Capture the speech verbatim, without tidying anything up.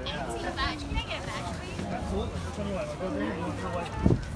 Empty badge. Can I get a badge, please? Absolutely. Which one do you want? I'll go green or you want to go white?